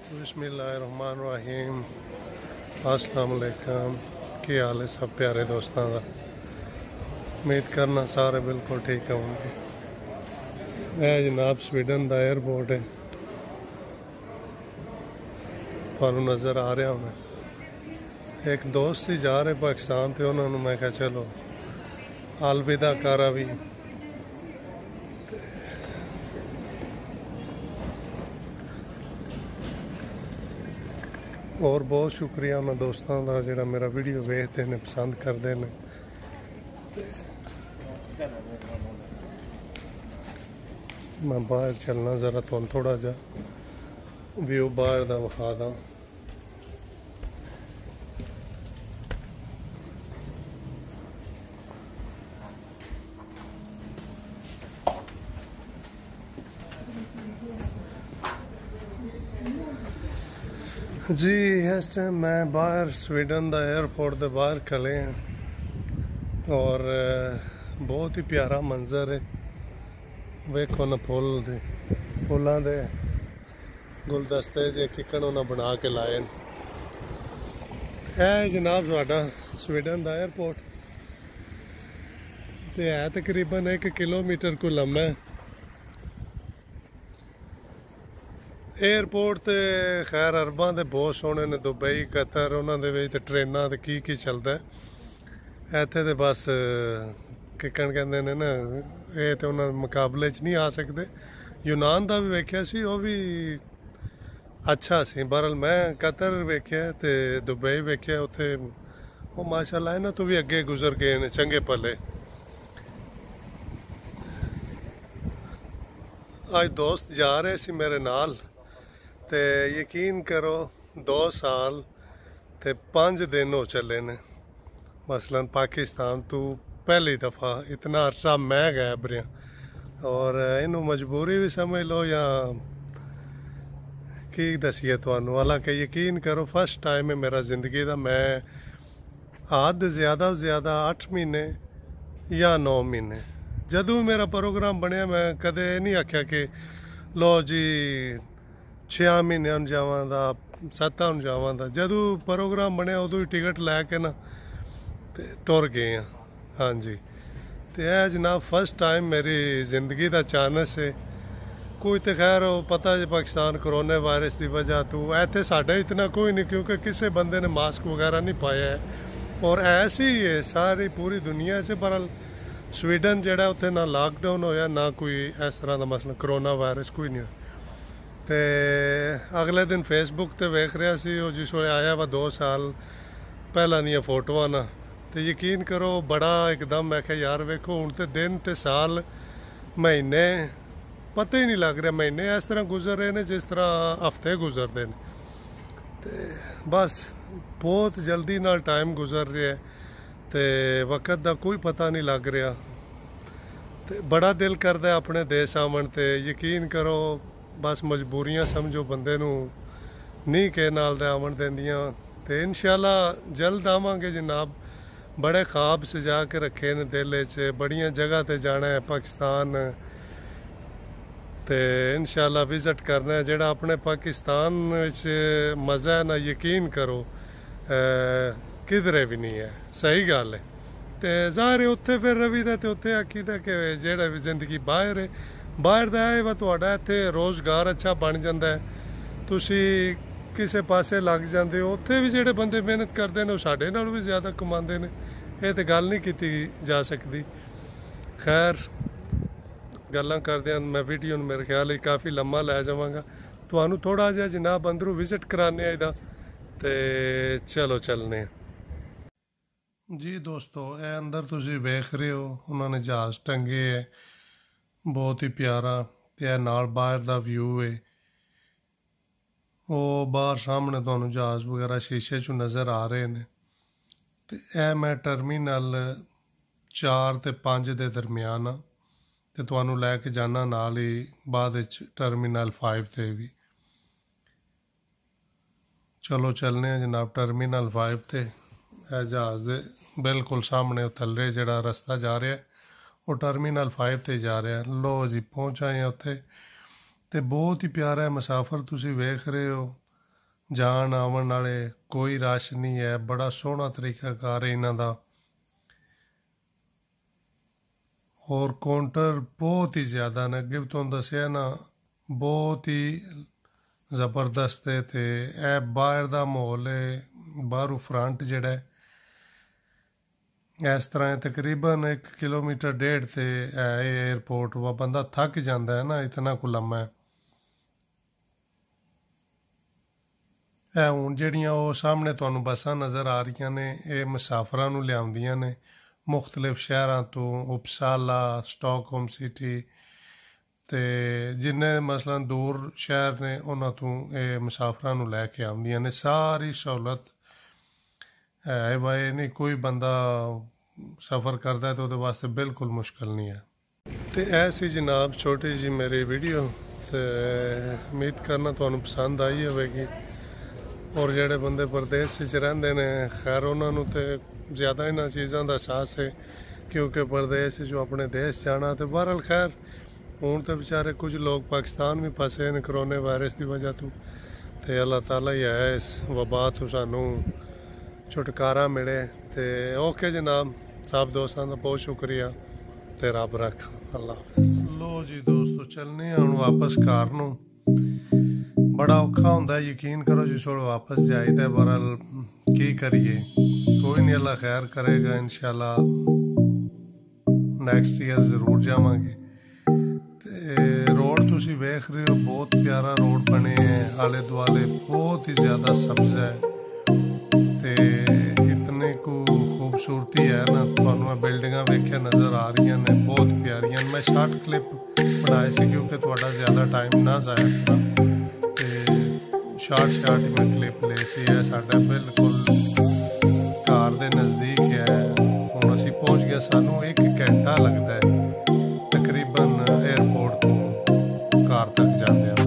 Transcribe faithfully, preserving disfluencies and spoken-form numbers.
बिस्मिल्लाहिर्रहमानिर्रहीम। अस्सलाम वालेकुम। की हाल है सब प्यारे दोस्तों का। उम्मीद करना सारे बिल्कुल ठीक होंगे। यह जनाब स्वीडन का एयरपोर्ट है, थानू नज़र आ रहा होना। एक दोस्त ही जा रहे पाकिस्तान तो उन्होंने मैं कहा चलो अलविदा करा भी। और बहुत शुक्रिया उन्होंने दोस्तों का जोड़ा मेरा वीडियो वेखते हैं, पसंद करते हैं। मैं बाहर चलना जरा तुम थोड़ा जा व्यू बाहर का विखा दा। जी इस टाइम मैं बाहर स्वीडन का एयरपोर्ट के बाहर खड़े हैं और बहुत ही प्यारा मंजर है। वेखो ना फुल दे फुलों के गुलदस्ते जे किकन उन्हें बना के लाए। है जनाब साडा स्वीडन का एयरपोर्ट तो है तकरीबन एक किलोमीटर को लम्बा है। एयरपोर्ट तो खैर अरबा के बहुत सोहने ने, दुबई कतर उन्होंने ट्रेना तो की की चलता है। इतने तो बस किकन कहते हैं ना, ये तो उन्होंने मुकाबले च नहीं आ सकते। यूनान का भी वेख्या सी, वो भी अच्छा सी। बहरहाल मैं कतर वेख्या तो दुबई वेख्या, उत्थे वो माशाल्लाह इन्हां तो भी अगे गुजर गए ने चंगे भले। अज दोस्त जा रहे सी मेरे नाल ते यकीन करो दो साल ते पांच दिन हो चले ने। मसलन पाकिस्तान तू पहली दफ़ा इतना अरसा मैं गायब रहा और इनू मजबूरी भी समझ लो या की दसीए तुहानू। हालांकि यकीन करो फर्स्ट टाइम है मेरा जिंदगी का। मैं हद ज़्यादा तो ज़्यादा अठ महीने या नौ महीने जदों मेरा प्रोग्राम बनया मैं कदे नहीं आख्या कि लो जी छे महीने जावां सत्तां जावां। जदों प्रोग्राम बनया उदों ही टिकट लैके ना ते टुर गए हैं। हाँ जी, तो यह जनाब फर्स्ट टाइम मेरी जिंदगी का चांस है। कोई तो खैर पता है पाकिस्तान कोरोना वायरस की वजह तो इतने साढ़ा इतना कोई नहीं, क्योंकि किसी बंदे ने मास्क वगैरह नहीं पाया है और ऐसे ही है सारी पूरी दुनिया से। पर स्वीडन जड़ा उत्थे ना लॉकडाउन होया ना कोई इस तरह का मसला कोरोना वायरस कोई नहीं। तो अगले दिन फेसबुक ते वेख रहा सी, जिस वे आया वा दो साल पहला दियां फोटोआं ना, तो यकीन करो बड़ा एकदम मैं क्या यार वेखो हूँ तो दिन ते साल महीने पता ही नहीं लग रहा। महीने इस तरह गुजर रहे हैं जिस तरह हफ्ते गुजरते हैं। तो बस बहुत जल्दी नाल टाइम गुजर रहा है तो वक्त का कोई पता नहीं लग रहा। तो बड़ा दिल करता है अपने देश आवन ते यकीन करो बस मजबूरियां समझो बंदे नू नहीं के नाल दे आवन देंदियां। तो इंशाल्लाह जल्द आवांगे जनाब। बड़े ख्वाब सजा के रखे ने दिल च, बड़ियां जगह ते जाना है पाकिस्तान ते इंशाल्लाह विजिट करना है। जेड़ा अपने पाकिस्तान च मज़ा है ना यकीन करो किधरे भी नहीं है। सही गल है। तो जाहिर है उत्थे फिर रवि दा ते उत्थे आखी दा कि जेड़ा भी जिंदगी बाहर है बाहर दा है वा तुहाडा इत्थे रोज़गार अच्छा बन जाता है, तुसी किसी पासे लग जाते हो। उत्थे भी जेड़े बंदे मेहनत करते हैं साढ़े नालों भी ज़्यादा कमाते हैं। ये तो गल नहीं की जा सकती। खैर गल्लां करदे मैं वीडियो मेरे ख्याल है काफ़ी लम्मा लै जावांगा। तुहानू थोड़ा जिहा जनाब अंदरों विजिट कराने इहदा ते चलो चलने जी दोस्तों। ये अंदर तुसी वेख रहे हो उन्होंने जहाज़ टंगे है, बहुत ही प्यारा। ते नाल बाहर दा व्यू है, वो बाहर सामने तुहानू जहाज़ वगैरह शीशे चो नज़र आ रहे हैं। तो यह मैं टर्मीनल चार ते पंज दे दरम्यान हाँ ते तुहानू लैके जाना नाल ही बाद टर्मीनल फाइव ते भी। चलो चलने जनाब टर्मीनल फाइव ते। जहाज़ दे बिल्कुल सामने थल्ले जड़ा रस्ता जा रहा है वो टर्मीनल फाइव ते जा रहा है। लो जी पहुँच आए हैं उत्थे ते बहुत ही प्यारा है। मुसाफर तुसी वेख रहे हो ਜਾਣ ਆਉਣ ਵਾਲੇ, ਕੋਈ ਰਸ਼ ਨਹੀਂ ਹੈ। ਬੜਾ ਸੋਹਣਾ ਤਰੀਕਾਕਾਰ ਹੈ ਇਹਨਾਂ ਦਾ। ਔਰ ਕਾਊਂਟਰ ਬਹੁਤ ਹੀ ਜ਼ਿਆਦਾ ਨੇ, ਅੱਗੇ ਵੀ ਤੁਹਾਨੂੰ ਦੱਸਿਆ ਨਾ, ਬਹੁਤ ਹੀ ਜ਼ਬਰਦਸਤ ਹੈ। ਤੇ ਇਹ ਬਾਹਰ ਦਾ ਮਾਹੌਲ ਹੈ, ਬਾਹਰੋਂ ਫਰੰਟ ਜਿਹੜਾ ਹੈ ਇਸ ਤਰ੍ਹਾਂ ਹੈ। ਤਕਰੀਬਨ ਇੱਕ ਕਿਲੋਮੀਟਰ ਡੇਢ ਤੇ ਹੈ ਏਅਰਪੋਰਟ। ਵਾ ਬੰਦਾ ਥੱਕ ਜਾਂਦਾ ਹੈ ਨਾ, ਇਤਨਾ ਕੁ ਲੰਮਾ ਹੈ। ਇਹ ਹੁਣ ਜਿਹੜੀਆਂ ਉਹ ਸਾਹਮਣੇ ਤੁਹਾਨੂੰ ਬੱਸਾਂ ਨਜ਼ਰ ਆ ਰਹੀਆਂ ਨੇ, ਇਹ ਮੁਸਾਫਰਾਂ ਨੂੰ ਲਿਆਉਂਦੀਆਂ ਨੇ ਮੁਖਤਲਿਫ ਸ਼ਹਿਰਾਂ ਤੋਂ, ਉਪਸਾਲਾ, ਸਟਾਕਹੋਮ ਸਿਟੀ, ਤੇ ਜਿੰਨੇ ਮਸਲਨ ਦੂਰ ਸ਼ਹਿਰ ਨੇ ਉਹਨਾਂ ਤੋਂ ਇਹ ਮੁਸਾਫਰਾਂ ਨੂੰ ਲੈ ਕੇ ਆਉਂਦੀਆਂ ਨੇ। ਸਾਰੀ ਸਹੂਲਤ ਹੈ ਭਾਈ, ਨਹੀਂ ਕੋਈ ਬੰਦਾ ਸਫ਼ਰ ਕਰਦਾ ਤਾਂ ਉਹਦੇ ਵਾਸਤੇ ਬਿਲਕੁਲ ਮੁਸ਼ਕਿਲ ਨਹੀਂ ਹੈ। ਤੇ ਇਹ ਸੀ ਜਨਾਬ ਛੋਟੀ ਜੀ ਮੇਰੀ ਵੀਡੀਓ, ਤੇ ਉਮੀਦ ਕਰਨਾ ਤੁਹਾਨੂੰ ਪਸੰਦ ਆਈ ਹੋਵੇਗੀ। ਔਰ ਜਿਹੜੇ ਬੰਦੇ ਪ੍ਰਦੇਸ਼ ਵਿੱਚ ਰਹਿੰਦੇ ਨੇ, ਖੈਰ ਉਹਨਾਂ ਨੂੰ ਤੇ ਜ਼ਿਆਦਾ ਇਹਨਾਂ ਚੀਜ਼ਾਂ ਦਾ ਅਹਿਸਾਸ ਹੈ, ਕਿਉਂਕਿ ਪ੍ਰਦੇਸ਼ ਜੋ ਆਪਣੇ ਦੇਸ਼ ਜਾਣਾ। ਤੇ ਬਹਰਹਾਲ ਖੈਰ ਹੁਣ ਤੇ ਵਿਚਾਰੇ ਕੁਝ ਲੋਕ ਪਾਕਿਸਤਾਨ ਵੀ ਫਸੇ ਨੇ ਕਰੋਨੇ ਵਾਇਰਸ ਦੀ ਵਜ੍ਹਾ ਤੋਂ। ਤੇ ਅੱਲਾਹ ਤਾਲਾ ਹੀ ਹੈ ਇਸ ਵਬਾ ਤੋਂ ਸਾਨੂੰ ਛੁਟਕਾਰਾ ਮਿਲੇ। ਤੇ ਓਕੇ ਜਨਾਬ, ਸਭ ਦੋਸਤਾਂ ਦਾ ਬਹੁਤ ਸ਼ੁਕਰੀਆ ਤੇ ਰੱਬ ਰੱਖ। ਅੱਲਾਹ ਹਾਫਿਜ਼। ਲੋ ਜੀ ਦੋਸਤੋ, ਚੱਲਨੇ ਹੁਣ ਵਾਪਸ ਘਰ ਨੂੰ। बड़ा औखा होंदा, यकीन करो जी, छोड़ वापस जाईदा। बहरहाल की करिए, कोई नहीं, अल्लाह खैर करेगा इंशाल्लाह। नैक्सट ईयर जरूर जावांगे। ते रोड तुसी वेख रहे हो, बहुत प्यारा रोड बने हैं, आले दुआले बहुत ही ज़्यादा सब्ज है। ते इतने को खूबसूरती है ना, तुहानू बिल्डिंगां वेख्या नज़र आ रही ने, बहुत प्यारियां। मैं शार्ट क्लिप बनाए सी क्योंकि तुहाडा ज़्यादा टाइम ना जाया करा, शार्ट शार्ट ही मैं क्लिप ले सी है। साडा बिल्कुल घर दे नज़दीक है। हुण असीं पहुँच गए, सानू एक घंटा लगता है तकरीबन एयरपोर्ट तो घर तक जाते हैं।